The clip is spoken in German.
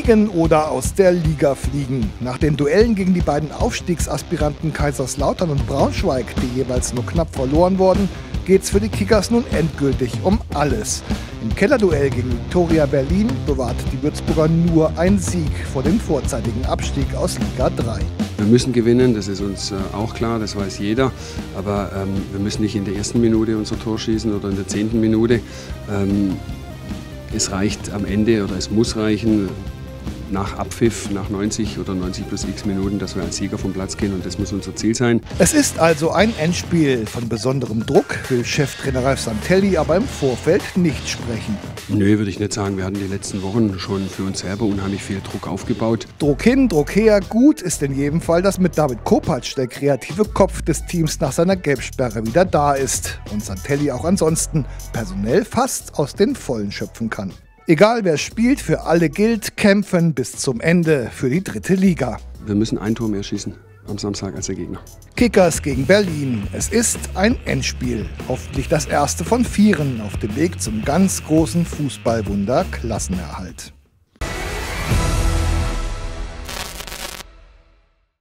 Siegen oder aus der Liga fliegen. Nach den Duellen gegen die beiden Aufstiegsaspiranten Kaiserslautern und Braunschweig, die jeweils nur knapp verloren wurden, geht's für die Kickers nun endgültig um alles. Im Kellerduell gegen Viktoria Berlin bewahrte die Würzburger nur ein Sieg vor dem vorzeitigen Abstieg aus Liga 3. Wir müssen gewinnen, das ist uns auch klar, das weiß jeder. Aber wir müssen nicht in der ersten Minute unser Tor schießen oder in der 10. Minute. Es reicht am Ende oder es muss reichen, nach Abpfiff, nach 90 oder 90 plus x Minuten, dass wir als Sieger vom Platz gehen, und das muss unser Ziel sein. Es ist also ein Endspiel. Von besonderem Druck will Cheftrainer Ralf Santelli aber im Vorfeld nicht sprechen. Nö, würde ich nicht sagen. Wir hatten die letzten Wochen schon für uns selber unheimlich viel Druck aufgebaut. Druck hin, Druck her. Gut ist in jedem Fall, dass mit David Kopacz der kreative Kopf des Teams nach seiner Gelbsperre wieder da ist. Und Santelli auch ansonsten personell fast aus den Vollen schöpfen kann. Egal wer spielt, für alle gilt, kämpfen bis zum Ende für die 3. Liga. Wir müssen ein Tor mehr schießen am Samstag als der Gegner. Kickers gegen Berlin. Es ist ein Endspiel. Hoffentlich das erste von 4 auf dem Weg zum ganz großen Fußballwunder Klassenerhalt.